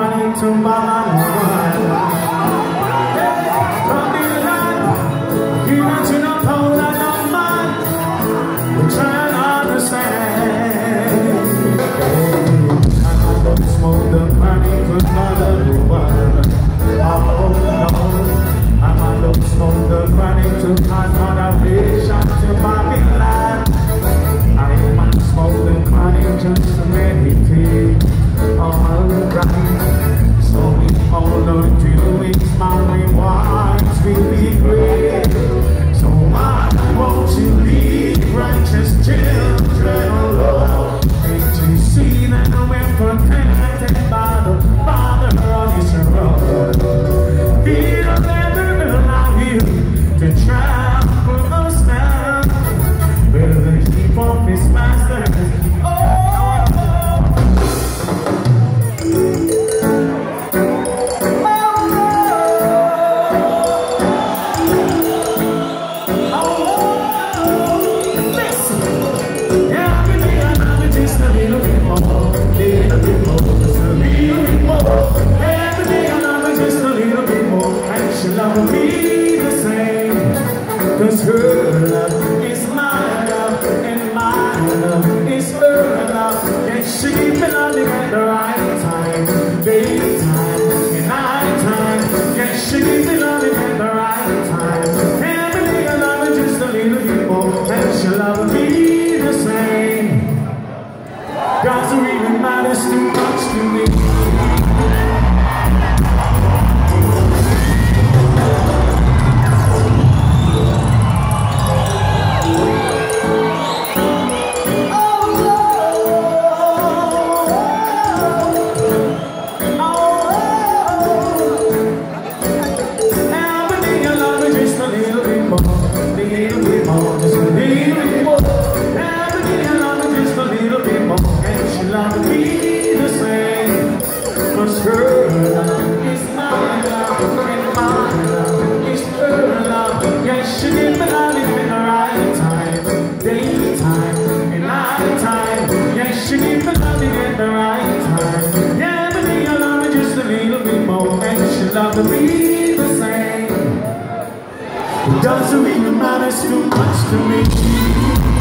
money to my mind. From the land, you want to know how I don't mind. We're trying to understand. I don't smoke the money to another one. Oh no, I don't smoke the money to another vision to Babylon. I might smoke the money just to meditate. Alright, so we hold on to it, my rewards will be great. So why won't you leave righteous children alone? Can't you see that we're protected by the Father on His road? He'll never allow you to trample us down. Will the keep of His masters? Cause her love is my love, and my love is her love. And she be loving at the right time, daytime and nighttime. And she be loving at the right time. Every day I love her just a little bit more, and she love me the same. God's really matters too much to me. She keep me loving at the right time. Yeah, but me I love her just a little bit more, and she love me the same. It doesn't even matter too much to me.